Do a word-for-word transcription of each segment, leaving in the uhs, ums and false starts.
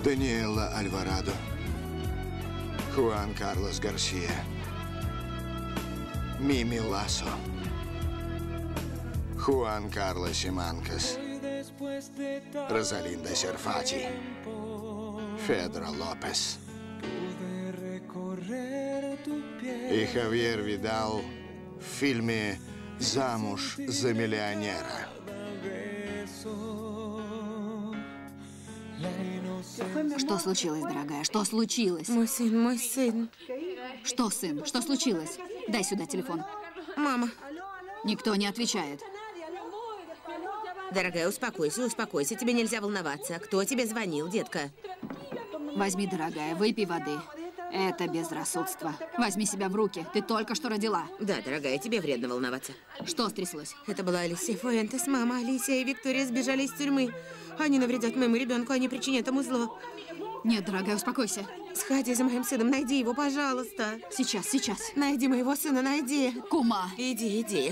Даниэла Альварадо, Хуан Карлос Гарсия, Мими Ласо, Хуан Карлос Симанкас, Розалинда Серфати, Федро Лопес и Хавьер Видал в фильме «Замуж за миллионера». Что случилось, дорогая? Что случилось? Мой сын, мой сын. Что, сын? Что случилось? Дай сюда телефон. Мама. Никто не отвечает. Дорогая, успокойся, успокойся. Тебе нельзя волноваться. Кто тебе звонил, детка? Возьми, дорогая, выпей воды. Это безрассудство. Возьми себя в руки. Ты только что родила. Да, дорогая, тебе вредно волноваться. Что стряслось? Это была Алисия Фуэнтес. Мама, Алисия и Виктория сбежали из тюрьмы. Они навредят моему ребенку, они причинят ему зло. Нет, дорогая, успокойся. Сходи за моим сыном, найди его, пожалуйста. Сейчас, сейчас. Найди моего сына, найди. Кума. Иди, иди.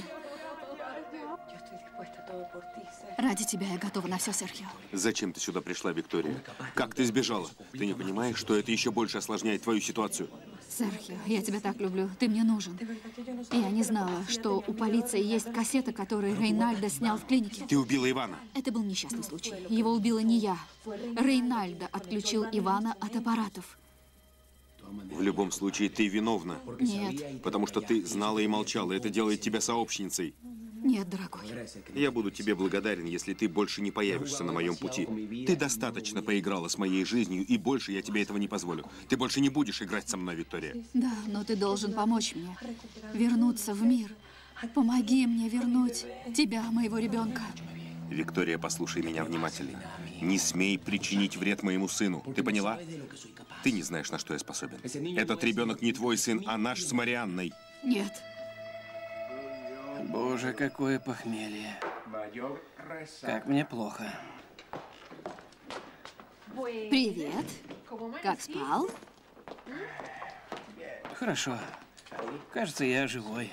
Ради тебя я готова на все, Серхио. Зачем ты сюда пришла, Виктория? Как ты сбежала? Ты не понимаешь, что это еще больше осложняет твою ситуацию? Серхио, я тебя так люблю. Ты мне нужен. Я не знала, что у полиции есть кассета, которую Рейнальдо снял в клинике. Ты убила Ивана. Это был несчастный случай. Его убила не я. Рейнальдо отключил Ивана от аппаратов. В любом случае, ты виновна. Нет. Потому что ты знала и молчала. Это делает тебя сообщницей. Нет, дорогой. Я буду тебе благодарен, если ты больше не появишься на моем пути. Ты достаточно поиграла с моей жизнью, и больше я тебе этого не позволю. Ты больше не будешь играть со мной, Виктория. Да, но ты должен помочь мне вернуться в мир. Помоги мне вернуть тебя, моего ребенка. Виктория, послушай меня внимательно. Не смей причинить вред моему сыну. Ты поняла? Ты не знаешь, на что я способен. Этот ребенок не твой сын, а наш с Марианной. Нет. Боже, какое похмелье. Как мне плохо. Привет. Как спал? Хорошо. Кажется, я живой.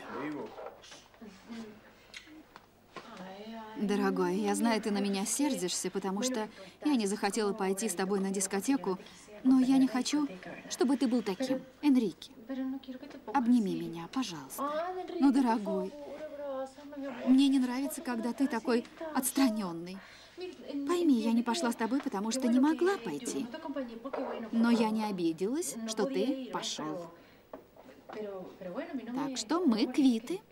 Дорогой, я знаю, ты на меня сердишься, потому что я не захотела пойти с тобой на дискотеку, но я не хочу, чтобы ты был таким. Энрике, обними меня, пожалуйста. Ну, дорогой, мне не нравится, когда ты такой отстраненный. Пойми, я не пошла с тобой, потому что не могла пойти. Но я не обиделась, что ты пошел. Так что мы квиты.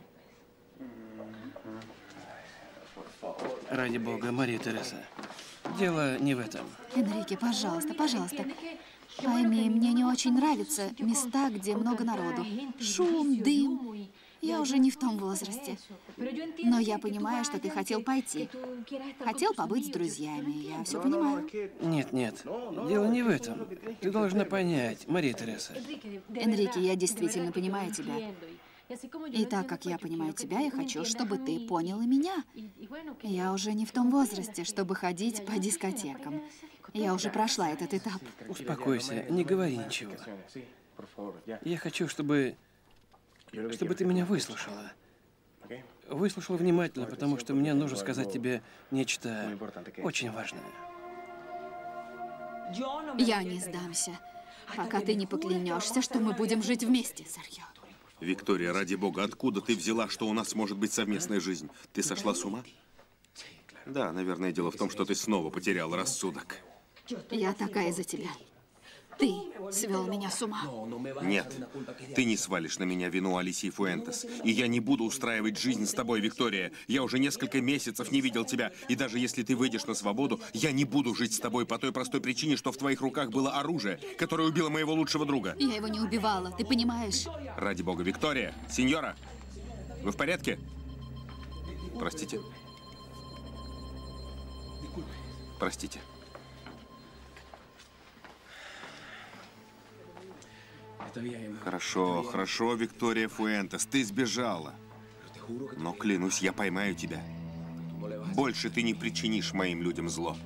Ради бога, Мария Тереса. Дело не в этом. Энрике, пожалуйста, пожалуйста. Пойми, мне не очень нравятся места, где много народу. Шум, дым. Я уже не в том возрасте. Но я понимаю, что ты хотел пойти. Хотел побыть с друзьями. Я все понимаю. Нет, нет. Дело не в этом. Ты должна понять, Мария Тереса. Энрике, я действительно понимаю тебя. И так как я понимаю тебя, я хочу, чтобы ты понял и меня. Я уже не в том возрасте, чтобы ходить по дискотекам. Я уже прошла этот этап. Успокойся, не говори ничего. Я хочу, чтобы... чтобы ты меня выслушала. Выслушала внимательно, потому что мне нужно сказать тебе нечто очень важное. Я не сдамся, пока ты не поклянешься, что мы будем жить вместе, Серхио. Виктория, ради бога, откуда ты взяла, что у нас может быть совместная жизнь? Ты сошла с ума? Да, наверное, дело в том, что ты снова потеряла рассудок. Я такая за тебя. Ты свел меня с ума. Нет, ты не свалишь на меня вину Алисии Фуэнтес. И я не буду устраивать жизнь с тобой, Виктория. Я уже несколько месяцев не видел тебя. И даже если ты выйдешь на свободу, я не буду жить с тобой по той простой причине, что в твоих руках было оружие, которое убило моего лучшего друга. Я его не убивала, ты понимаешь? Ради бога, Виктория, сеньора, вы в порядке? Простите. Простите. Хорошо, хорошо, Виктория Фуэнтес, ты сбежала. Но клянусь, я поймаю тебя. Больше ты не причинишь моим людям зло.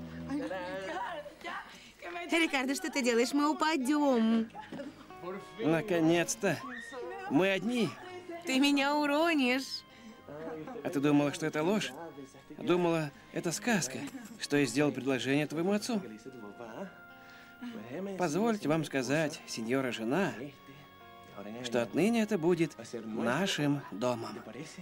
Рикардо, что ты делаешь? Мы упадем. Наконец-то. Мы одни. Ты меня уронишь. А ты думала, что это ложь? Думала, это сказка, что я сделал предложение твоему отцу? позвольте вам сказать, сеньора жена, что отныне это будет нашим домом.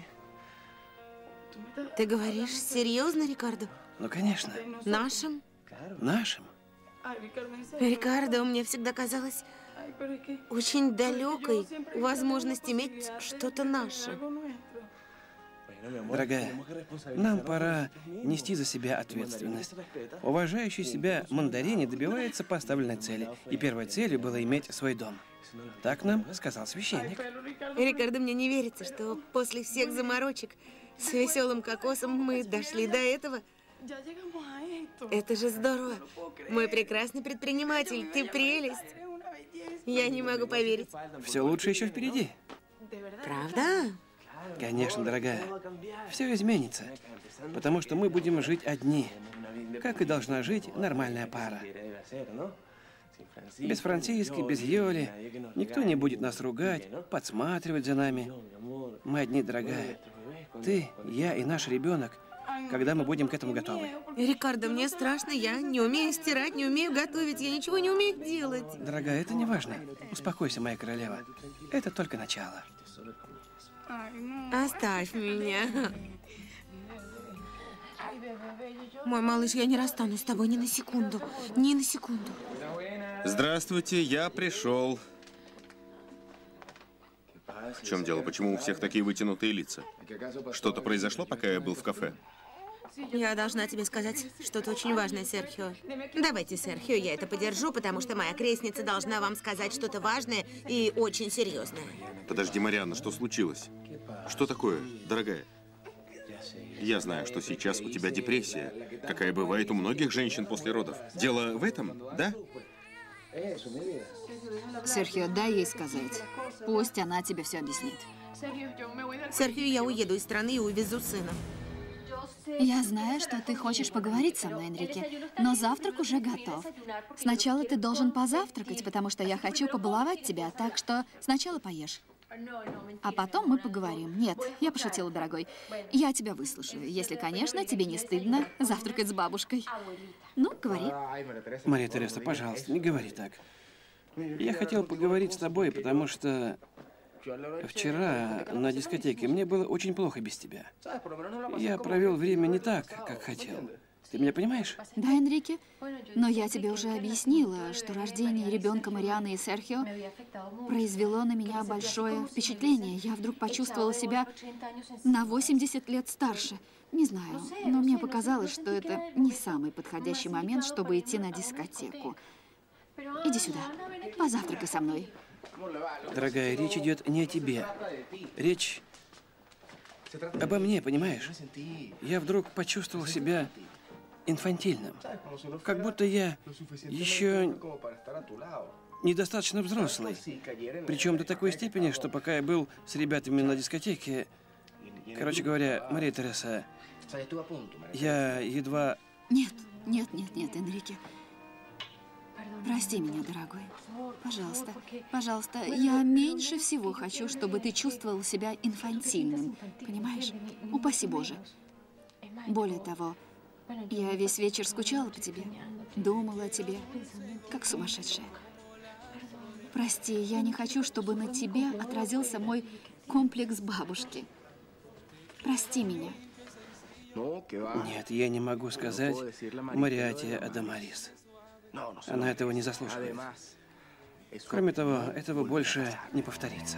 Ты говоришь серьезно, Рикардо? Ну, конечно. Нашим? Нашим. Рикардо, мне всегда казалось очень далекой возможность иметь что-то наше. Дорогая, нам пора нести за себя ответственность. Уважающий себя мандарини добивается поставленной цели. И первой целью было иметь свой дом. Так нам сказал священник. Рикардо, мне не верится, что после всех заморочек с веселым кокосом мы дошли до этого. Это же здорово. Мой прекрасный предприниматель, ты прелесть. Я не могу поверить. Все лучше еще впереди. Правда? Конечно, дорогая. Все изменится, потому что мы будем жить одни, как и должна жить нормальная пара. Без Франциски, без Йоли. Никто не будет нас ругать, подсматривать за нами. Мы одни, дорогая. Ты, я и наш ребенок, когда мы будем к этому готовы. Рикардо, мне страшно. Я не умею стирать, не умею готовить. Я ничего не умею делать. Дорогая, это не важно. Успокойся, моя королева. Это только начало. Оставь меня. Мой малыш, я не расстанусь с тобой ни на секунду. Ни на секунду. Здравствуйте, я пришел. В чем дело? Почему у всех такие вытянутые лица? Что-то произошло, пока я был в кафе? Я должна тебе сказать что-то очень важное, Серхио. Давайте, Серхио, я это подержу, потому что моя крестница должна вам сказать что-то важное и очень серьезное. Подожди, Марианна, что случилось? Что такое, дорогая? Я знаю, что сейчас у тебя депрессия, какая бывает у многих женщин после родов. Дело в этом, да? Серхио, дай ей сказать. Пусть она тебе все объяснит. Серхио, я уеду из страны и увезу сына. Я знаю, что ты хочешь поговорить со мной, Энрике, но завтрак уже готов. Сначала ты должен позавтракать, потому что я хочу побаловать тебя, так что сначала поешь. А потом мы поговорим. Нет, я пошутила, дорогой. Я тебя выслушаю, если, конечно, тебе не стыдно завтракать с бабушкой. Ну, говори. Мария Тереса, пожалуйста, не говори так. Я хотел поговорить с тобой, потому что вчера на дискотеке мне было очень плохо без тебя. Я провел время не так, как хотел. Ты меня понимаешь? Да, Энрике. Но я тебе уже объяснила, что рождение ребенка Марианы и Серхио произвело на меня большое впечатление. Я вдруг почувствовала себя на восемьдесят лет старше. Не знаю, но мне показалось, что это не самый подходящий момент, чтобы идти на дискотеку. Иди сюда, позавтракай со мной. Дорогая, речь идет не о тебе. Речь обо мне, понимаешь? Я вдруг почувствовал себя инфантильным. Как будто я еще недостаточно взрослый. Причем до такой степени, что пока я был с ребятами на дискотеке... Короче говоря, Мария Тереса, я едва... Нет, нет, нет, нет, Энрике. Прости меня, дорогой. Пожалуйста, пожалуйста, я меньше всего хочу, чтобы ты чувствовал себя инфантильным. Понимаешь? Упаси Боже. Более того, я весь вечер скучала по тебе, думала о тебе, как сумасшедшая. Прости, я не хочу, чтобы на тебе отразился мой комплекс бабушки. Прости меня. Нет, я не могу сказать Мариате Адамарис. Она этого не заслуживает. Кроме того, этого больше не повторится.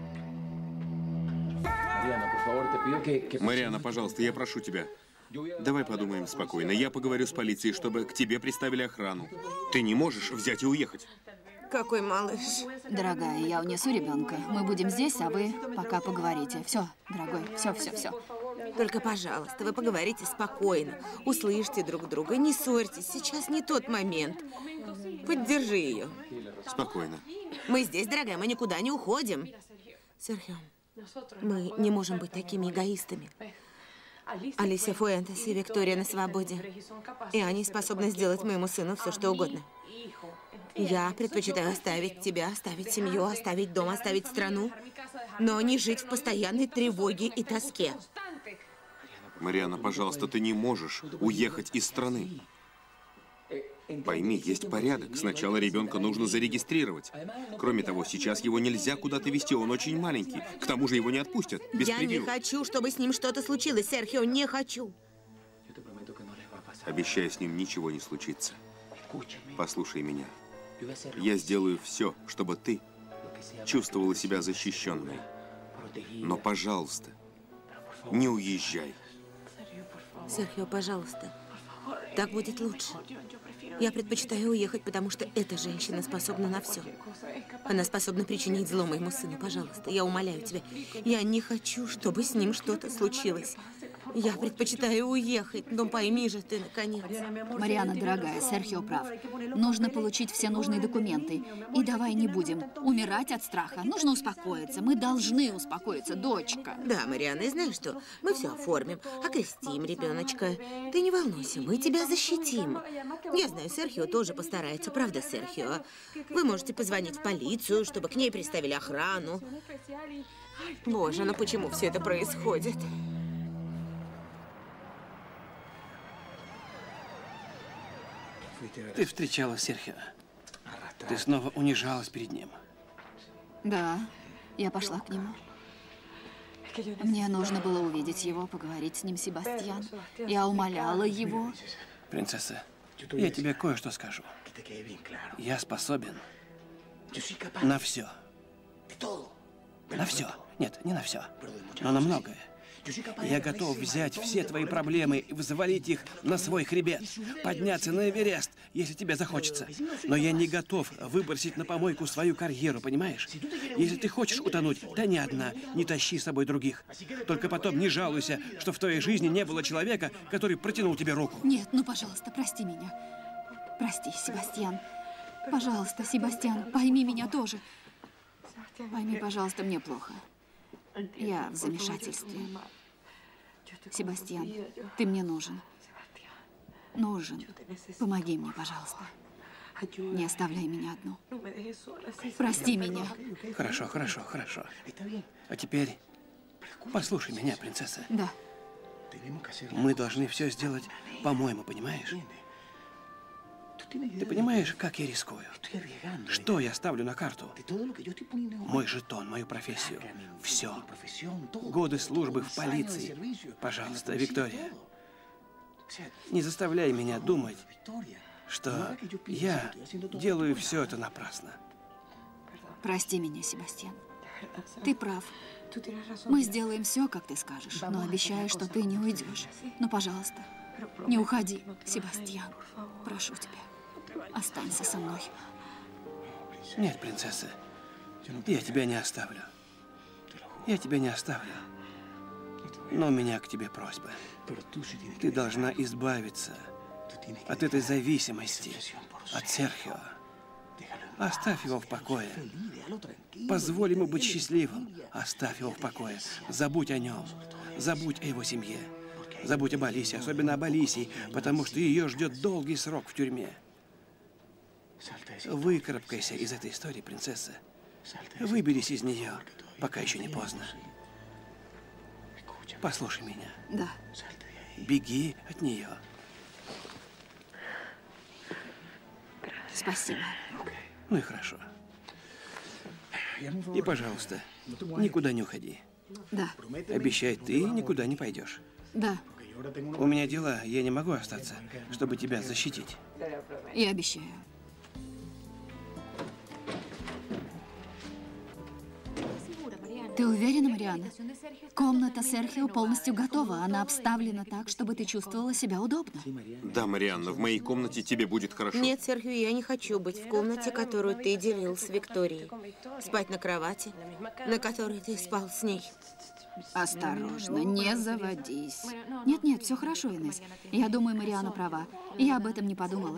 Марианна, пожалуйста, я прошу тебя. Давай подумаем спокойно. Я поговорю с полицией, чтобы к тебе приставили охрану. Ты не можешь взять и уехать. Какой малыш. Дорогая, я унесу ребенка. Мы будем здесь, а вы пока поговорите. Все, дорогой, все, все, все. Только, пожалуйста, вы поговорите спокойно. Услышьте друг друга, не ссорьтесь. Сейчас не тот момент. Поддержи ее. Спокойно. Мы здесь, дорогая, мы никуда не уходим. Серхио, мы не можем быть такими эгоистами. Алисия Фуэнтес и Виктория на свободе. И они способны сделать моему сыну все, что угодно. Я предпочитаю оставить тебя, оставить семью, оставить дом, оставить страну, но не жить в постоянной тревоге и тоске. Марианна, пожалуйста, ты не можешь уехать из страны. Пойми, есть порядок. Сначала ребенка нужно зарегистрировать. Кроме того, сейчас его нельзя куда-то везти, он очень маленький. К тому же его не отпустят, без Я превью. не хочу, чтобы с ним что-то случилось, Серхио, не хочу. Обещаю, с ним ничего не случится. Послушай меня. Я сделаю все, чтобы ты чувствовала себя защищенной. Но, пожалуйста, не уезжай. Серхио, пожалуйста. Так будет лучше. Я предпочитаю уехать, потому что эта женщина способна на все. Она способна причинить зло моему сыну. Пожалуйста, я умоляю тебя. Я не хочу, чтобы с ним что-то случилось. Я предпочитаю уехать, но пойми же ты, наконец. Мариана, дорогая, Серхио прав. Нужно получить все нужные документы. И давай не будем умирать от страха. Нужно успокоиться. Мы должны успокоиться, дочка. Да, Мариана, и знаешь что? Мы все оформим, окрестим ребеночка. Ты не волнуйся, мы тебя защитим. Я знаю, Серхио тоже постарается, правда, Серхио? Вы можете позвонить в полицию, чтобы к ней приставили охрану. Боже, ну почему все это происходит? Ты встречала Серхио. Ты снова унижалась перед ним. Да, я пошла к нему. Мне нужно было увидеть его, поговорить с ним, Себастьян. Я умоляла его. Принцесса, я тебе кое-что скажу. Я способен на все. На все. Нет, не на все, но на многое. Я готов взять все твои проблемы и взвалить их на свой хребет, подняться на Эверест, если тебе захочется. Но я не готов выбросить на помойку свою карьеру, понимаешь? Если ты хочешь утонуть, тони одна, не тащи с собой других. Только потом не жалуйся, что в твоей жизни не было человека, который протянул тебе руку. Нет, ну, пожалуйста, прости меня. Прости, Себастьян. Пожалуйста, Себастьян, пойми меня тоже. Пойми, пожалуйста, мне плохо. Я в замешательстве. Себастьян, ты мне нужен. Нужен. Помоги мне, пожалуйста. Не оставляй меня одну. Прости меня. Хорошо, хорошо, хорошо. А теперь послушай меня, принцесса. Да. Мы должны все сделать по-моему, понимаешь? Ты понимаешь, как я рискую? Что я ставлю на карту? Мой жетон, мою профессию. Все. Годы службы в полиции. Пожалуйста, Виктория, не заставляй меня думать, что я делаю все это напрасно. Прости меня, Себастьян. Ты прав. Мы сделаем все, как ты скажешь, но обещаю, что ты не уйдешь. Но, пожалуйста, не уходи, Себастьян. Прошу тебя. Останься со мной. Нет, принцесса, я тебя не оставлю. Я тебя не оставлю. Но у меня к тебе просьба. Ты должна избавиться от этой зависимости, от Серхио. Оставь его в покое. Позволь ему быть счастливым. Оставь его в покое. Забудь о нем. Забудь о его семье. Забудь об Алисе, особенно об Алисии, потому что ее ждет долгий срок в тюрьме. Выкарабкайся из этой истории, принцесса. Выберись из нее, пока еще не поздно. Послушай меня. Да. Беги от нее. Спасибо. Ну и хорошо. И, пожалуйста, никуда не уходи. Да. Обещай, ты никуда не пойдешь. Да. У меня дела, я не могу остаться, чтобы тебя защитить. Я обещаю. Ты уверена, Мариана? Комната Серхио полностью готова. Она обставлена так, чтобы ты чувствовала себя удобно. Да, Марианна, в моей комнате тебе будет хорошо. Нет, Серхио, я не хочу быть в комнате, которую ты делил с Викторией. Спать на кровати, на которой ты спал с ней. Осторожно, не заводись. Нет-нет, все хорошо, Инесс. Я думаю, Мариана права. Я об этом не подумала.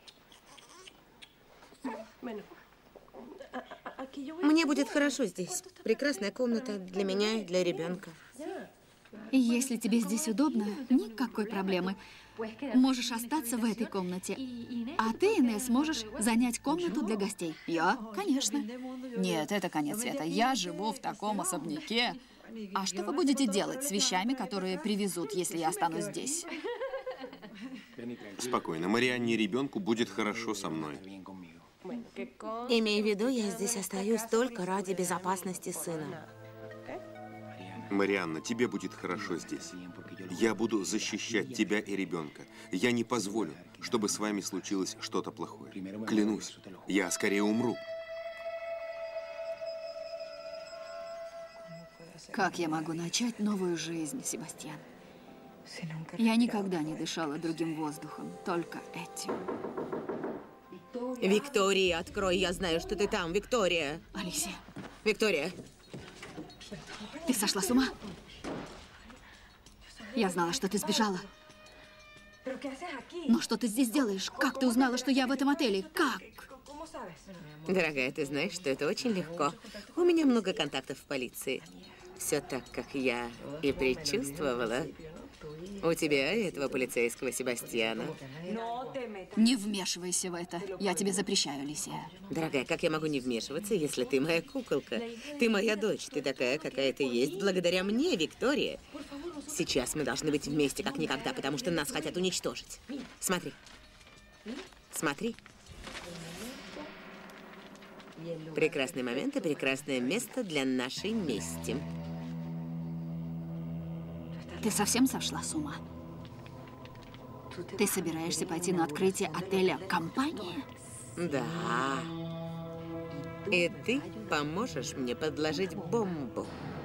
Мне будет хорошо здесь. Прекрасная комната для меня и для ребенка. И если тебе здесь удобно, никакой проблемы. Можешь остаться в этой комнате. А ты, Инесс, можешь занять комнату для гостей. Я? Конечно. Нет, это конец света. Я живу в таком особняке. А что вы будете делать с вещами, которые привезут, если я останусь здесь? Спокойно. Марианне и ребенку будет хорошо со мной. Имея в виду, я здесь остаюсь только ради безопасности сына. Марианна, тебе будет хорошо здесь. Я буду защищать тебя и ребенка. Я не позволю, чтобы с вами случилось что-то плохое. Клянусь, я скорее умру. Как я могу начать новую жизнь, Себастьян? Я никогда не дышала другим воздухом, только этим. Виктория, открой, я знаю, что ты там, Виктория. Алисия, Виктория. ты сошла с ума? Я знала, что ты сбежала. Но что ты здесь делаешь? Как ты узнала, что я в этом отеле? Как? Дорогая, ты знаешь, что это очень легко. У меня много контактов в полиции. Все так, как я и предчувствовала. У тебя и этого полицейского Себастьяна. Не вмешивайся в это. Я тебе запрещаю, Алисия. Дорогая, как я могу не вмешиваться, если ты моя куколка? Ты моя дочь, ты такая, какая ты есть, благодаря мне, Виктория. Сейчас мы должны быть вместе, как никогда, потому что нас хотят уничтожить. Смотри. Смотри. Прекрасный момент и прекрасное место для нашей мести. Ты совсем сошла с ума? Ты собираешься пойти на открытие отеля «Компания»? Да. И ты поможешь мне подложить бомбу.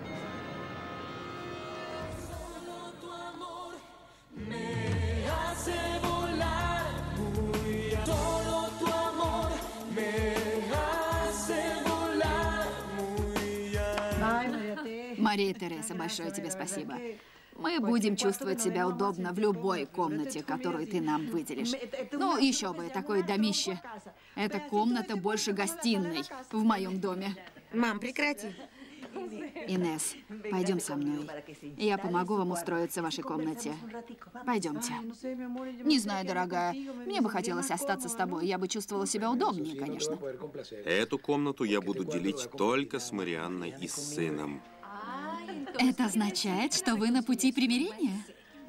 Мария Тереса, большое тебе спасибо. Мы будем чувствовать себя удобно в любой комнате, которую ты нам выделишь. Ну, еще бы, такое домище. Эта комната больше гостиной в моем доме. Мам, прекрати. Инесс, пойдем со мной. Я помогу вам устроиться в вашей комнате. Пойдемте. Не знаю, дорогая, мне бы хотелось остаться с тобой. Я бы чувствовала себя удобнее, конечно. Эту комнату я буду делить только с Марианной и с сыном. Это означает, что вы на пути примирения?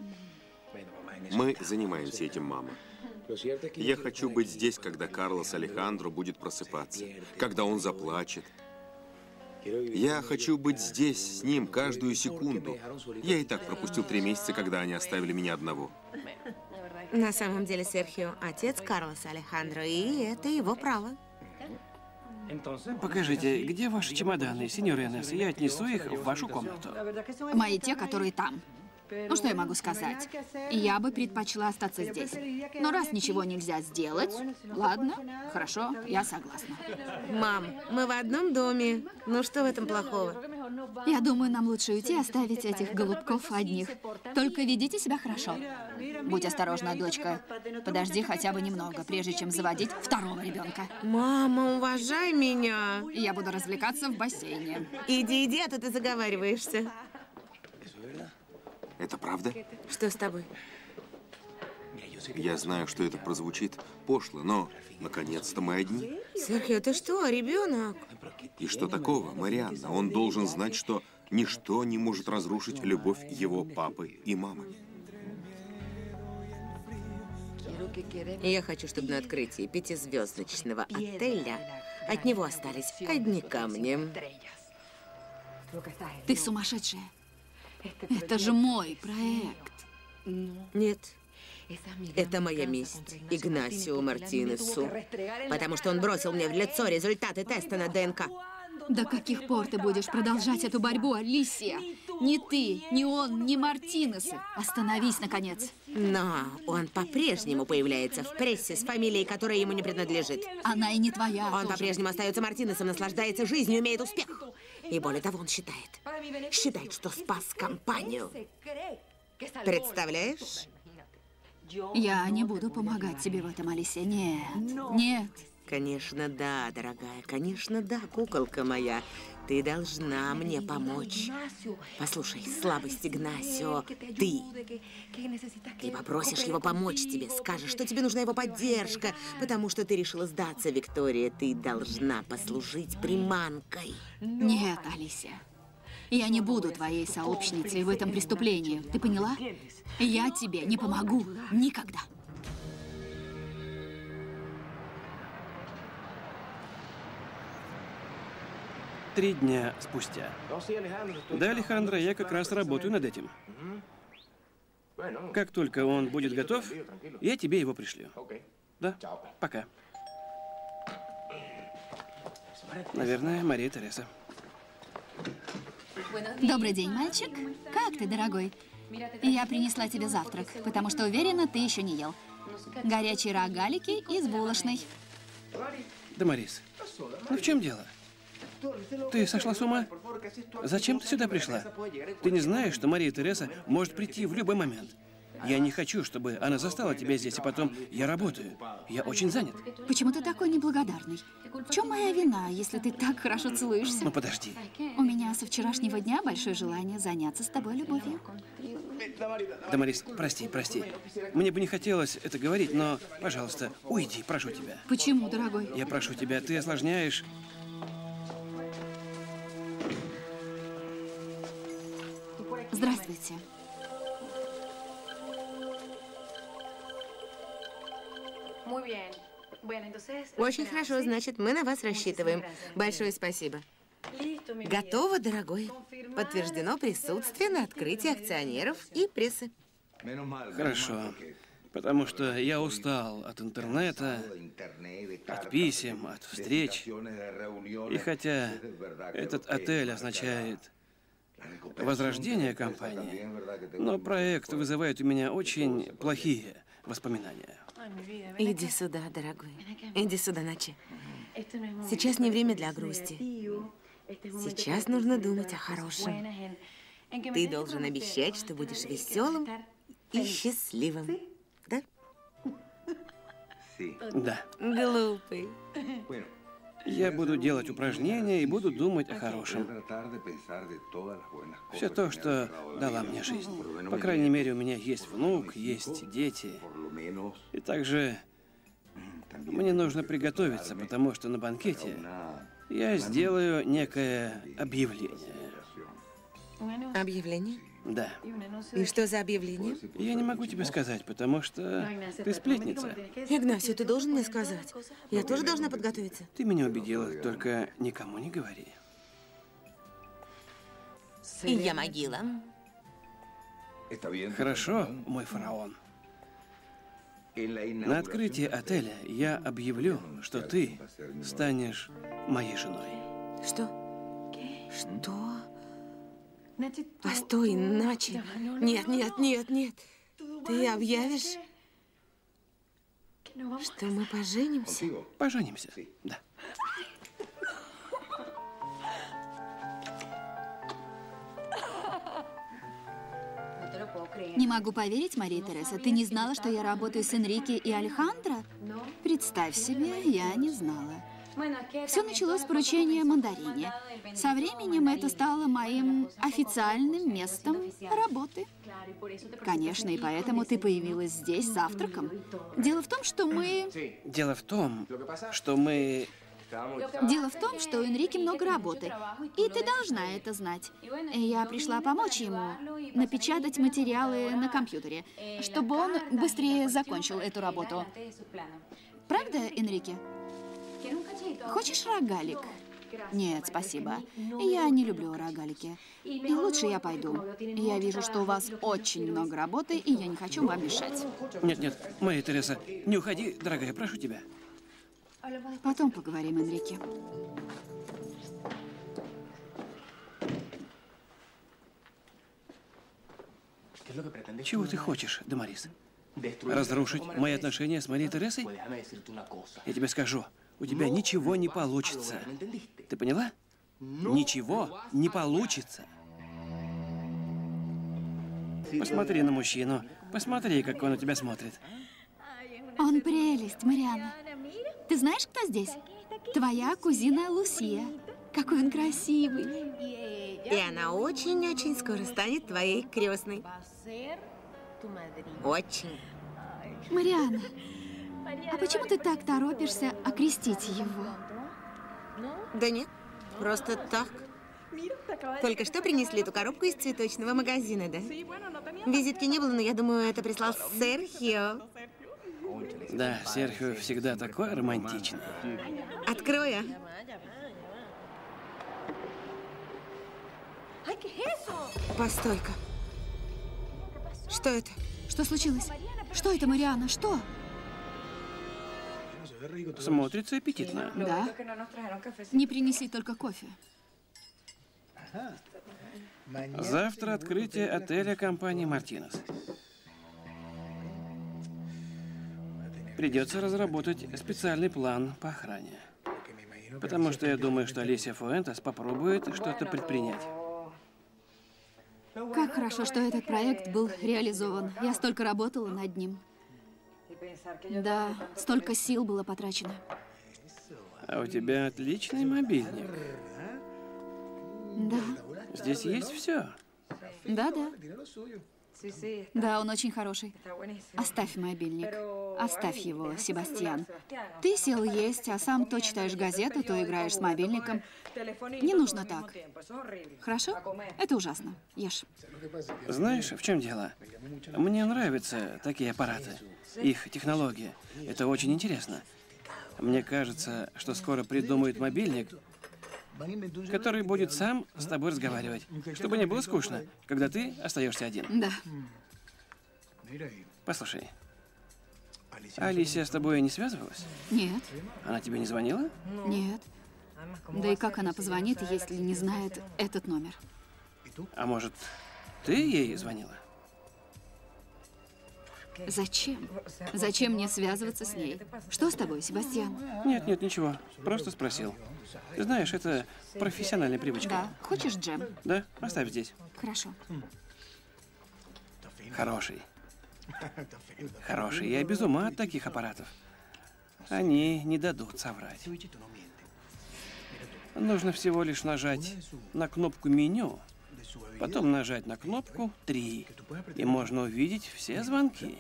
Мы занимаемся этим, мама. Я хочу быть здесь, когда Карлос Алехандро будет просыпаться, когда он заплачет. Я хочу быть здесь с ним каждую секунду. Я и так пропустил три месяца, когда они оставили меня одного. На самом деле Серхио отец Карлоса Алехандро, и это его право. Покажите, где ваши чемоданы, сеньор Инесс? Я отнесу их в вашу комнату. Мои те, которые там. Ну, что я могу сказать? Я бы предпочла остаться здесь. Но раз ничего нельзя сделать, ладно, хорошо, я согласна. Мам, мы в одном доме. Ну, что в этом плохого? Я думаю, нам лучше уйти и оставить этих голубков одних. Только ведите себя хорошо. Будь осторожна, дочка. Подожди хотя бы немного, прежде чем заводить второго ребенка. Мама, уважай меня. Я буду развлекаться в бассейне. Иди, иди, а то ты заговариваешься. Это правда? Что с тобой? Я знаю, что это прозвучит пошло, но наконец-то мы одни. Серхио, ты что, ребенок? И что такого, Марианна? Он должен знать, что ничто не может разрушить любовь его папы и мамы. Я хочу, чтобы на открытии пятизвездочного отеля от него остались одни камни. Ты сумасшедшая. Это же мой проект. Нет. Это моя месть Игнасио Мартинесу. Потому что он бросил мне в лицо результаты теста на ДНК. До каких пор ты будешь продолжать эту борьбу, Алисия? Ни ты, ни он, ни Мартинесы. Остановись, наконец. Но он по-прежнему появляется в прессе с фамилией, которая ему не принадлежит. Она и не твоя. Он по-прежнему остается Мартинесом, наслаждается жизнью, имеет успех. И более того, он считает, считает, что спас компанию. Представляешь? Я не буду помогать тебе в этом, Алисия. Нет, нет. Конечно, да, дорогая, конечно, да, куколка моя. Ты должна мне помочь. Послушай, слабость Игнасио, ты. Ты попросишь его помочь тебе, скажешь, что тебе нужна его поддержка, потому что ты решила сдаться, Виктория. Ты должна послужить приманкой. Нет, Алисия. Я не буду твоей сообщницей в этом преступлении. Ты поняла? Я тебе не помогу никогда. три дня спустя. Да, Алехандро, я как раз работаю над этим. Как только он будет готов, я тебе его пришлю. Да, пока. Наверное, Мария Тереса. Добрый день, мальчик. Как ты, дорогой? Я принесла тебе завтрак, потому что уверена, ты еще не ел. Горячие рогалики из булочной. Дамарис, ну в чем дело? Ты сошла с ума? Зачем ты сюда пришла? Ты не знаешь, что Мария Тереса может прийти в любой момент. Я не хочу, чтобы она застала тебя здесь, и потом я работаю. Я очень занят. Почему ты такой неблагодарный? В чем моя вина, если ты так хорошо целуешься? Ну подожди. У меня со вчерашнего дня большое желание заняться с тобой любовью. Дамарис, прости, прости. Мне бы не хотелось это говорить, но, пожалуйста, уйди, прошу тебя. Почему, дорогой? Я прошу тебя, ты осложняешь. Здравствуйте. Очень хорошо, значит, мы на вас рассчитываем. Большое спасибо. Готово, дорогой. Подтверждено присутствие на открытии акционеров и прессы. Хорошо. Потому что я устал от интернета, от писем, от встреч. И хотя этот отель означает возрождение компании, но проект вызывает у меня очень плохие воспоминания. Иди сюда, дорогой. Иди сюда, Начи. Сейчас не время для грусти. Сейчас нужно думать о хорошем. Ты должен обещать, что будешь веселым и счастливым. Да? Да. Глупый. Я буду делать упражнения и буду думать о хорошем. Все то, что дала мне жизнь. По крайней мере, у меня есть внук, есть дети. И также мне нужно приготовиться, потому что на банкете я сделаю некое объявление. Объявление? Да. И что за объявление? Я не могу тебе сказать, потому что ты сплетница. Игнасио, ты должен мне сказать. Я тоже должна подготовиться. Ты меня убедила, только никому не говори. И я могила. Хорошо, мой фараон. На открытии отеля я объявлю, что ты станешь моей женой. Что? Что? Постой, иначе. Нет, нет, нет, нет. Ты объявишь, что мы поженимся? Поженимся, да. Не могу поверить, Мария Тереса. Ты не знала, что я работаю с Энрике и Алехандро? Представь себе, я не знала. Все началось с поручения Мандарине. Со временем это стало моим официальным местом работы. Конечно, и поэтому ты появилась здесь с завтраком. Дело в том, что мы... Дело в том, что мы... Дело в том, что у Энрике много работы, и ты должна это знать. Я пришла помочь ему напечатать материалы на компьютере, чтобы он быстрее закончил эту работу. Правда, Энрике? Хочешь рогалик? Нет, спасибо. Я не люблю рогалики. И лучше я пойду. Я вижу, что у вас очень много работы, и я не хочу вам мешать. Нет, нет, Мария Тереса, не уходи, дорогая, прошу тебя. Потом поговорим, Энрике. Чего ты хочешь, Дамарис? Разрушить мои отношения с Марией Тересой? Я тебе скажу, у тебя ничего не получится. Ты поняла? Ничего не получится. Посмотри на мужчину. Посмотри, как он на тебя смотрит. Он прелесть, Мариана. Ты знаешь, кто здесь? Твоя кузина Лусия. Какой он красивый. И она очень-очень скоро станет твоей крестной. Очень. Мариана, а почему ты так торопишься окрестить его? Да нет, просто так. Только что принесли эту коробку из цветочного магазина, да? Визитки не было, но я думаю, это прислал Серхио. Да, Серхио всегда такой романтичный. Открой, а? Постой-ка. Что это? Что случилось? Что это, Мариана? Что? Смотрится аппетитно. Да. Не принесли только кофе. Завтра открытие отеля компании «Мартинес». Придется разработать специальный план по охране. Потому что я думаю, что Алисия Фуэнтес попробует что-то предпринять. Как хорошо, что этот проект был реализован. Я столько работала над ним. Да, столько сил было потрачено. А у тебя отличный мобильник. Да. Здесь есть все. Да, да. Да, он очень хороший. Оставь мобильник. Оставь его, Себастьян. Ты сел есть, а сам то читаешь газету, то играешь с мобильником. Не нужно так. Хорошо? Это ужасно. Ешь. Знаешь, в чем дело? Мне нравятся такие аппараты. Их технология. Это очень интересно. Мне кажется, что скоро придумают мобильник, который будет сам с тобой разговаривать, чтобы не было скучно, когда ты остаешься один. Да. Послушай, Алисия с тобой не связывалась? Нет. Она тебе не звонила? Нет. Да и как она позвонит, если не знает этот номер? А может, ты ей звонила? Зачем? Зачем мне связываться с ней? Что с тобой, Себастьян? Нет, нет, ничего. Просто спросил. Ты знаешь, это профессиональная привычка. Да. Хочешь джем? Да? Оставь здесь. Хорошо. Хороший. Хороший. Я без ума от таких аппаратов. Они не дадут соврать. Нужно всего лишь нажать на кнопку меню, потом нажать на кнопку три, и можно увидеть все звонки.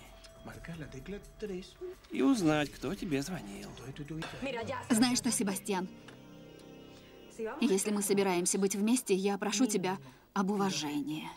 И узнать, кто тебе звонил. Знаешь что, Себастьян? Если мы собираемся быть вместе, я прошу тебя об уважении.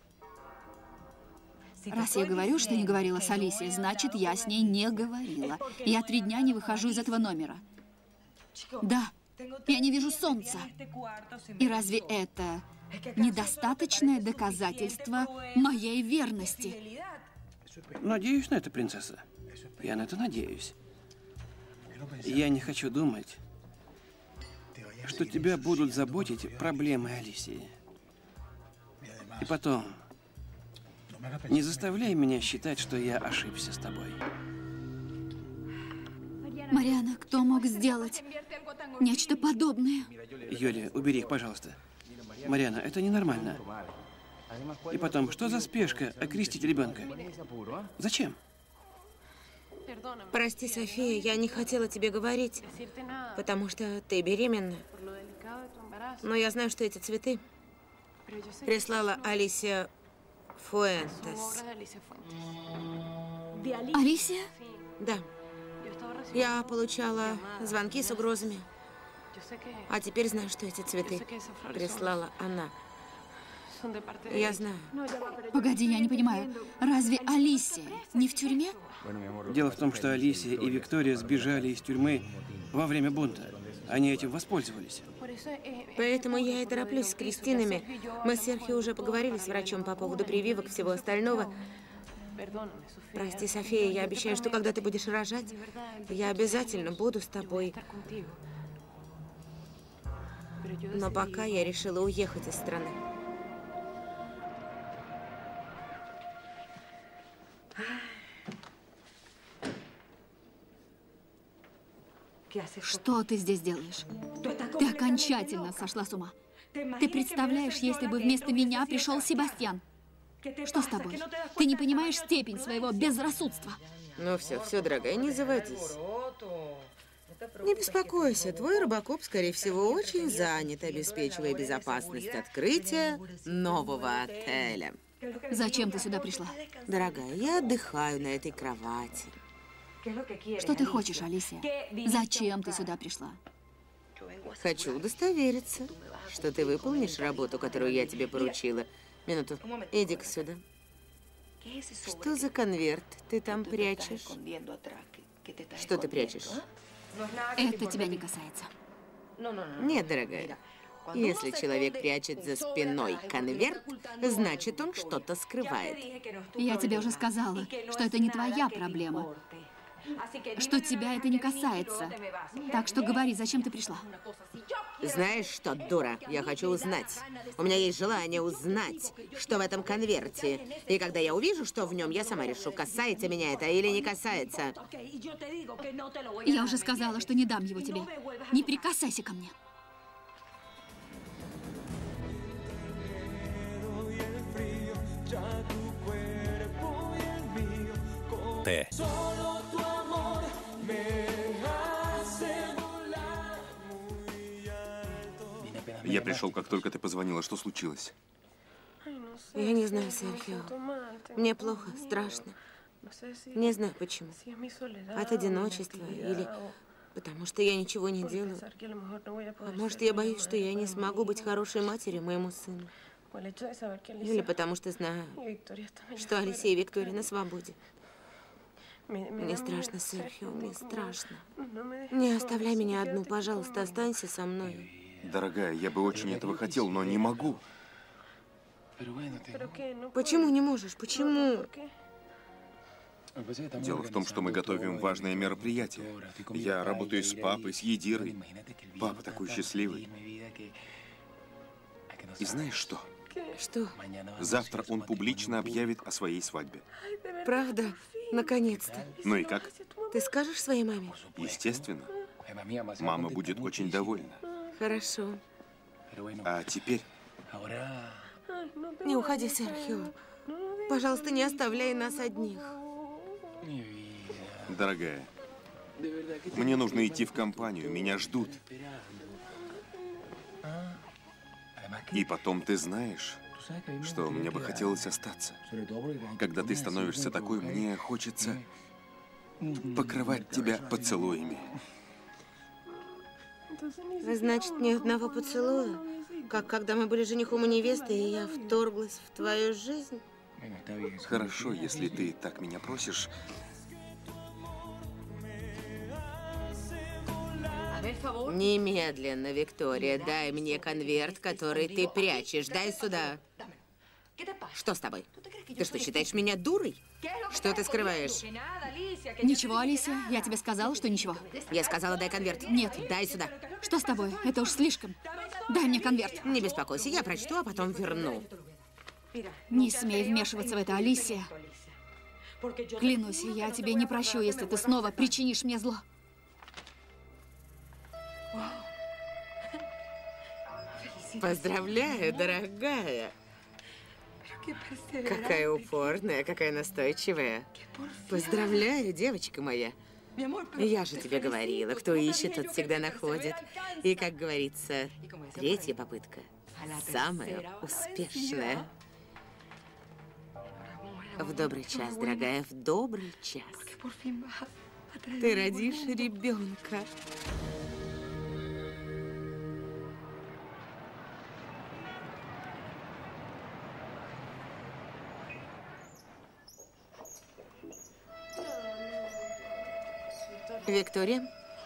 Раз я говорю, что не говорила с Алисией, значит, я с ней не говорила. Я три дня не выхожу из этого номера. Да, я не вижу солнца. И разве это недостаточное доказательство моей верности? Надеюсь на это, принцесса. Я на это надеюсь. Я не хочу думать, что тебя будут заботить проблемы Алисии. И потом, не заставляй меня считать, что я ошибся с тобой. Мариана, кто мог сделать нечто подобное? Юлия, убери их, пожалуйста. Мариана, это ненормально. И потом, что за спешка окрестить ребенка? Зачем? Прости, София, я не хотела тебе говорить, потому что ты беременна. Но я знаю, что эти цветы прислала Алисия Фуэнтес. Алисия? Да. Я получала звонки с угрозами. А теперь знаю, что эти цветы прислала она. Я знаю. Погоди, я не понимаю. Разве Алисия не в тюрьме? Дело в том, что Алисия и Виктория сбежали из тюрьмы во время бунта. Они этим воспользовались. Поэтому я и тороплюсь с Кристинами. Мы с Серхио уже поговорили с врачом по поводу прививок и всего остального. Прости, София, я обещаю, что когда ты будешь рожать, я обязательно буду с тобой. Но пока я решила уехать из страны. Что ты здесь делаешь? Ты окончательно сошла с ума. Ты представляешь, если бы вместо меня пришел Себастьян? Что с тобой? Ты не понимаешь степень своего безрассудства. Ну все, все, дорогая, не заводись. Не беспокойся, твой Робокоп, скорее всего, очень занят, обеспечивая безопасность открытия нового отеля. Зачем ты сюда пришла? Дорогая, я отдыхаю на этой кровати. Что ты хочешь, Алисия? Зачем ты сюда пришла? Хочу удостовериться, что ты выполнишь работу, которую я тебе поручила. Минуту. Иди-ка сюда. Что за конверт ты там прячешь? Что ты прячешь? Это тебя не касается. Нет, дорогая. Если человек прячет за спиной конверт, значит, он что-то скрывает. Я тебе уже сказала, что это не твоя проблема, что тебя это не касается. Так что говори, зачем ты пришла? Знаешь что, дура, я хочу узнать. У меня есть желание узнать, что в этом конверте. И когда я увижу, что в нем, я сама решу, касается меня это или не касается. Я уже сказала, что не дам его тебе. Не прикасайся ко мне. Т. Я пришел, как только ты позвонила. Что случилось? Я не знаю, Серхио. Мне плохо, страшно. Не знаю почему. От одиночества или потому что я ничего не делаю. А может, я боюсь, что я не смогу быть хорошей матерью моему сыну. Или потому что знаю, что Алисия и Виктория на свободе. Мне страшно, Серхио, мне страшно. Не оставляй меня одну, пожалуйста, останься со мной. Дорогая, я бы очень этого хотел, но не могу. Почему не можешь? Почему? Дело в том, что мы готовим важное мероприятие. Я работаю с папой, с Едирой. Папа такой счастливый. И знаешь что? Что? Завтра он публично объявит о своей свадьбе. Правда? Наконец-то. Ну и как? Ты скажешь своей маме? Естественно. Мама будет очень довольна. Хорошо. А теперь... Не уходи, Серхио. Пожалуйста, не оставляй нас одних. Дорогая, мне нужно идти в компанию, меня ждут. И потом ты знаешь, что мне бы хотелось остаться. Когда ты становишься такой, мне хочется покрывать тебя поцелуями. Значит, ни одного поцелуя? Как когда мы были женихом и невестой, и я вторглась в твою жизнь? Хорошо, если ты так меня просишь. Немедленно, Виктория, дай мне конверт, который ты прячешь. Дай сюда. Что с тобой? Ты что, считаешь меня дурой? Что ты скрываешь? Ничего, Алисия, я тебе сказала, что ничего. Я сказала, дай конверт. Нет. Дай сюда. Что с тобой? Это уж слишком. Дай мне конверт. Не беспокойся, я прочту, а потом верну. Не смей вмешиваться в это, Алисия. Клянусь, я тебе не прощу, если ты снова причинишь мне зло. Поздравляю, дорогая. Какая упорная, какая настойчивая. Поздравляю, девочка моя. Я же тебе говорила, кто ищет, тот всегда находит. И, как говорится, третья попытка самая успешная. В добрый час, дорогая, в добрый час. Ты родишь ребенка. Виктория?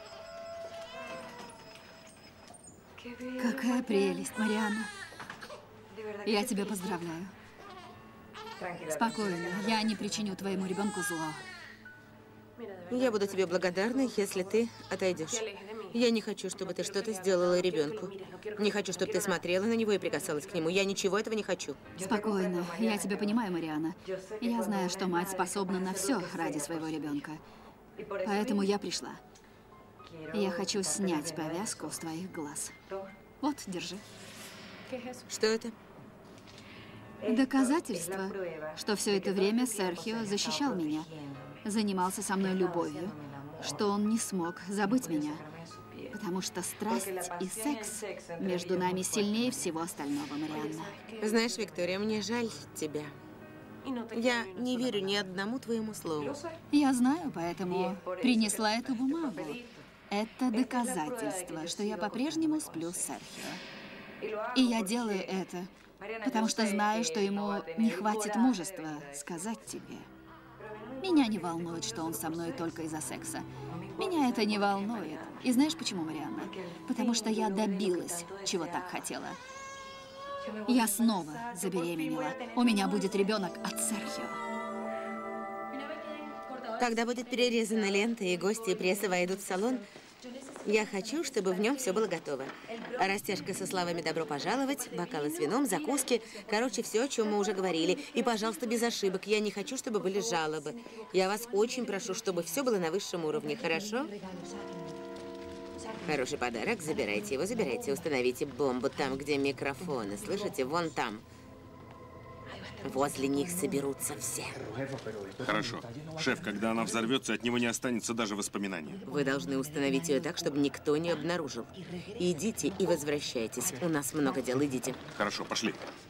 Какая прелесть, Марианна. Я тебя поздравляю. Спокойно, я не причиню твоему ребенку зла. Я буду тебе благодарна, если ты отойдешь. Я не хочу, чтобы ты что-то сделала ребенку. Не хочу, чтобы ты смотрела на него и прикасалась к нему. Я ничего этого не хочу. Спокойно, я тебя понимаю, Марианна. Я знаю, что мать способна на все ради своего ребенка. Поэтому я пришла. Я хочу снять повязку с твоих глаз. Вот, держи. Что это? Доказательство, что все это время Серхио защищал меня, занимался со мной любовью, что он не смог забыть меня, потому что страсть и секс между нами сильнее всего остального, Марианна. Знаешь, Виктория, мне жаль тебя. Я не верю ни одному твоему слову. Я знаю, поэтому принесла эту бумагу. Это доказательство, что я по-прежнему сплю с Серхио. И я делаю это, потому что знаю, что ему не хватит мужества сказать тебе. Меня не волнует, что он со мной только из-за секса. Меня это не волнует. И знаешь почему, Марианна? Потому что я добилась, чего так хотела. Я снова забеременела. У меня будет ребенок от Серхио. Когда будет перерезана лента и гости и пресса войдут в салон, я хочу, чтобы в нем все было готово. Растяжка со словами «добро пожаловать», бокалы с вином, закуски. Короче, все, о чем мы уже говорили. И, пожалуйста, без ошибок. Я не хочу, чтобы были жалобы. Я вас очень прошу, чтобы все было на высшем уровне, хорошо? Хороший подарок. Забирайте его, забирайте. Установите бомбу там, где микрофоны. Слышите? Вон там. Возле них соберутся все. Хорошо. Шеф, когда она взорвется, от него не останется даже воспоминания. Вы должны установить ее так, чтобы никто не обнаружил. Идите и возвращайтесь. У нас много дел. Идите. Хорошо, пошли.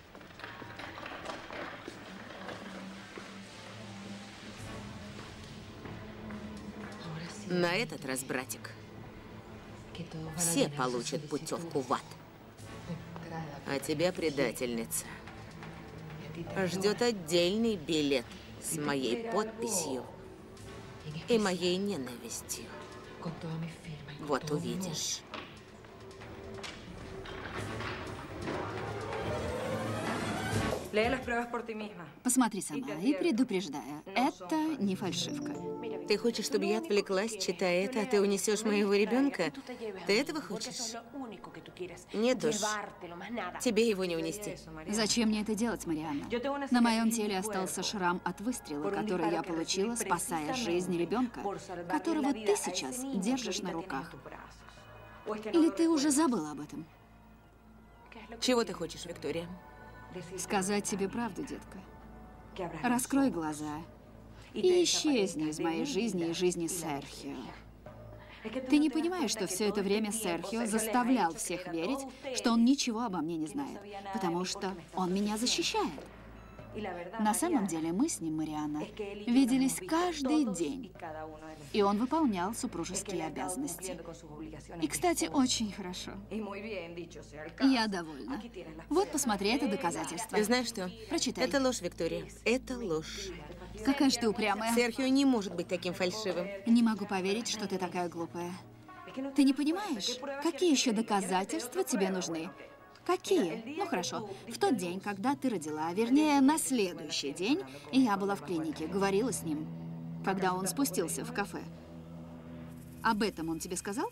На этот раз, братик, все получат путевку в ад. А тебя, предательница, ждет отдельный билет с моей подписью и моей ненавистью. Вот увидишь. Посмотри сама и предупреждаю, это не фальшивка. Ты хочешь, чтобы я отвлеклась, читая это, а ты унесешь моего ребенка? Ты этого хочешь? Нет уж. Тебе его не унести. Зачем мне это делать, Марианна? На моем теле остался шрам от выстрела, который я получила, спасая жизнь ребенка, которого ты сейчас держишь на руках. Или ты уже забыла об этом? Чего ты хочешь, Виктория? Сказать тебе правду, детка. Раскрой глаза и исчезни из моей жизни и жизни Серхио. Ты не понимаешь, что все это время Серхио заставлял всех верить, что он ничего обо мне не знает, потому что он меня защищает. На самом деле мы с ним, Марианна, виделись каждый день, и он выполнял супружеские обязанности. И, кстати, очень хорошо. Я довольна. Вот, посмотри, это доказательство. Ты знаешь что? Прочитай. Это ложь, Виктория. Это ложь. Какая же ты упрямая. Серхио не может быть таким фальшивым. Не могу поверить, что ты такая глупая. Ты не понимаешь, какие еще доказательства тебе нужны? Какие? Ну хорошо, в тот день, когда ты родила, вернее, на следующий день, я была в клинике, говорила с ним, когда он спустился в кафе. Об этом он тебе сказал?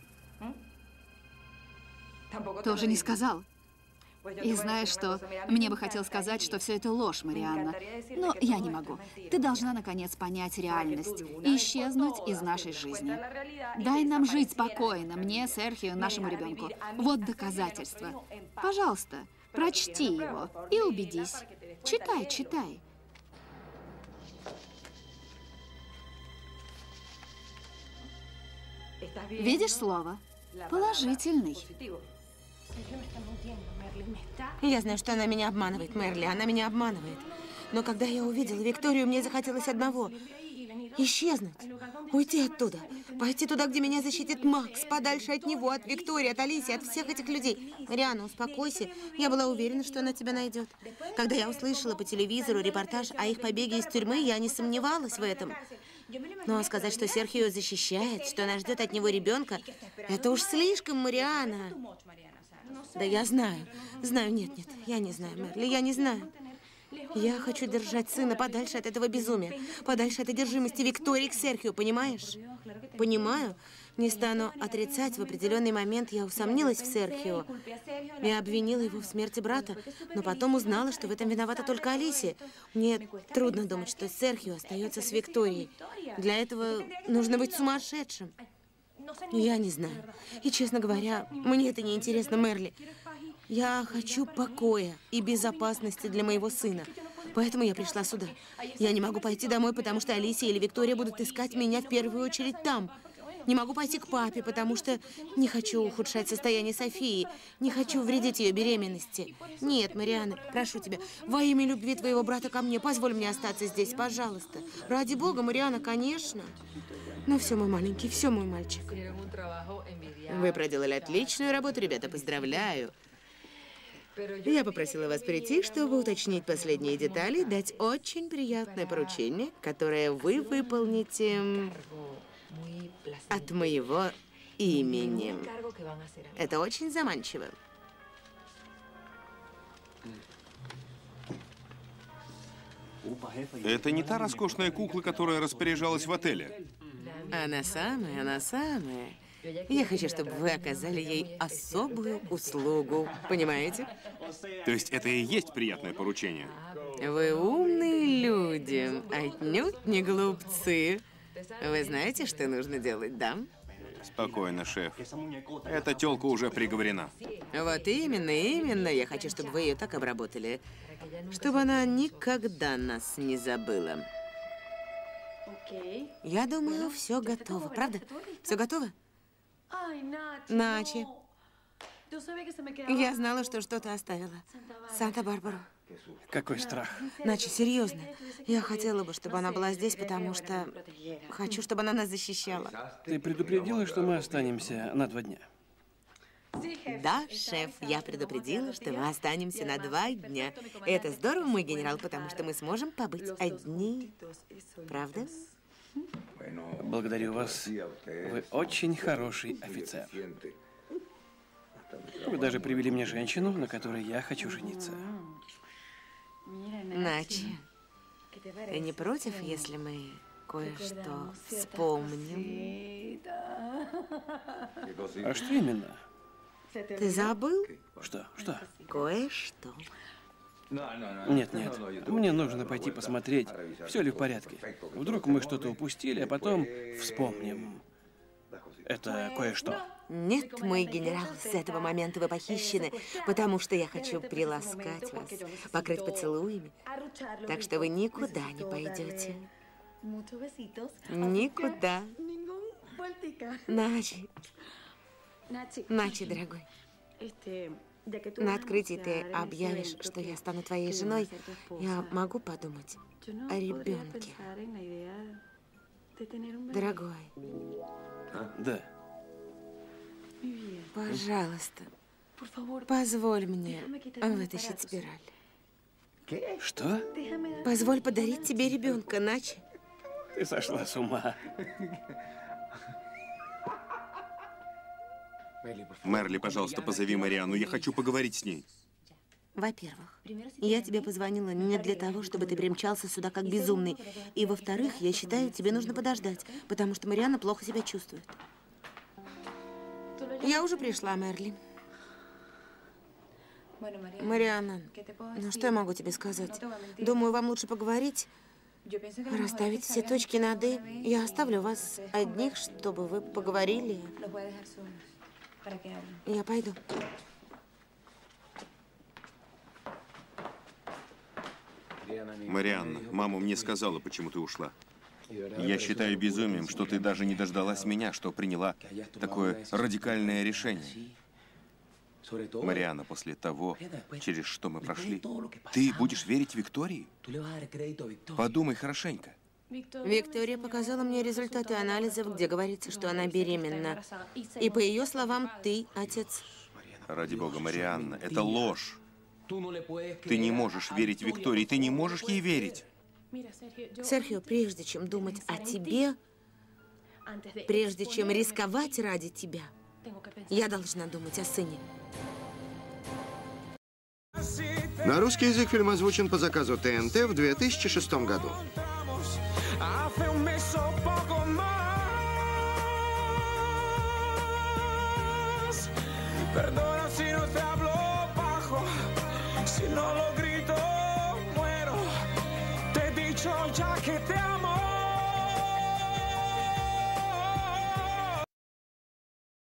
Тоже не сказал. И знаешь что, мне бы хотел сказать, что все это ложь, Марианна. Но я не могу. Ты должна, наконец, понять реальность и исчезнуть из нашей жизни. Дай нам жить спокойно, мне, Серхио, нашему ребенку. Вот доказательства. Пожалуйста, прочти его и убедись. Читай, читай. Видишь слово? Положительный. Я знаю, что она меня обманывает, Мерли, она меня обманывает. Но когда я увидела Викторию, мне захотелось одного – исчезнуть, уйти оттуда, пойти туда, где меня защитит Макс, подальше от него, от Виктории, от Алисии, от всех этих людей. Марианна, успокойся, я была уверена, что она тебя найдет. Когда я услышала по телевизору репортаж о их побеге из тюрьмы, я не сомневалась в этом. Но сказать, что Серхио защищает, что она ждет от него ребенка, это уж слишком, Марианна. Да я знаю. Знаю, нет, нет, я не знаю, Мерли, я не знаю. Я хочу держать сына подальше от этого безумия, подальше от одержимости Виктории к Серхио, понимаешь? Понимаю. Не стану отрицать, в определенный момент я усомнилась в Серхио. Я обвинила его в смерти брата, но потом узнала, что в этом виновата только Алисия. Мне трудно думать, что Серхио остается с Викторией. Для этого нужно быть сумасшедшим. Я не знаю. И, честно говоря, мне это не интересно, Мерли. Я хочу покоя и безопасности для моего сына. Поэтому я пришла сюда. Я не могу пойти домой, потому что Алисия или Виктория будут искать меня в первую очередь там. Не могу пойти к папе, потому что не хочу ухудшать состояние Софии. Не хочу вредить ее беременности. Нет, Марианна, прошу тебя, во имя любви твоего брата ко мне, позволь мне остаться здесь, пожалуйста. Ради бога, Марианна, конечно. Ну все, мой маленький, все, мой мальчик. Вы проделали отличную работу, ребята, поздравляю. Я попросила вас прийти, чтобы уточнить последние детали, дать очень приятное поручение, которое вы выполните от моего имени. Это очень заманчиво. Это не та роскошная кукла, которая распоряжалась в отеле. Она самая, она самая. Я хочу, чтобы вы оказали ей особую услугу. Понимаете? То есть это и есть приятное поручение? Вы умные люди, отнюдь не глупцы. Вы знаете, что нужно делать, да? Спокойно, шеф. Эта тёлка уже приговорена. Вот именно, именно. Я хочу, чтобы вы ее так обработали, чтобы она никогда нас не забыла. Я думаю, все готово. Правда? Все готово? Начи. Я знала, что что-то оставила. Санта-Барбару. Какой страх. Начи, серьезно. Я хотела бы, чтобы она была здесь, потому что хочу, чтобы она нас защищала. Ты предупредила, что мы останемся на два дня? Да, шеф, я предупредила, что мы останемся на два дня. Это здорово, мой генерал, потому что мы сможем побыть одни. Правда? Благодарю вас. Вы очень хороший офицер. Вы даже привели мне женщину, на которой я хочу жениться. Начи, ты не против, если мы кое-что вспомним? А что именно? Ты забыл? Что? Что? Кое-что. Нет, нет. Мне нужно пойти посмотреть, все ли в порядке. Вдруг мы что-то упустили, а потом вспомним. Это кое-что. Нет, мой генерал, с этого момента вы похищены, потому что я хочу приласкать вас, покрыть поцелуями. Так что вы никуда не пойдете. Никуда. Начи. Начи, дорогой. На открытии ты объявишь, что я стану твоей женой. Я могу подумать о ребенке. Дорогой. Да. Пожалуйста, позволь мне вытащить спираль. Что? Позволь подарить тебе ребенка, Начи. Ты сошла с ума. Мерли, пожалуйста, позови Марианну. Я хочу поговорить с ней. Во-первых, я тебе позвонила не для того, чтобы ты примчался сюда как безумный. И во-вторых, я считаю, тебе нужно подождать, потому что Марианна плохо себя чувствует. Я уже пришла, Мерли. Марианна, ну что я могу тебе сказать? Думаю, вам лучше поговорить, расставить все точки над «и». Я оставлю вас одних, чтобы вы поговорили. Я пойду. Марианна, мама мне сказала, почему ты ушла. Я считаю безумием, что ты даже не дождалась меня, что приняла такое радикальное решение. Марианна, после того, через что мы прошли, ты будешь верить Виктории? Подумай хорошенько. Виктория показала мне результаты анализов, где говорится, что она беременна. И по ее словам, ты отец. Ради бога, Марианна, это ложь. Ты не можешь верить Виктории, ты не можешь ей верить. Серхио, прежде чем думать о тебе, прежде чем рисковать ради тебя, я должна думать о сыне. На русский язык фильм озвучен по заказу Т Н Т в две тысячи шестом году. Perdona si no te hablo bajo, si no lo grito, muero. Te he dicho ya que te amo.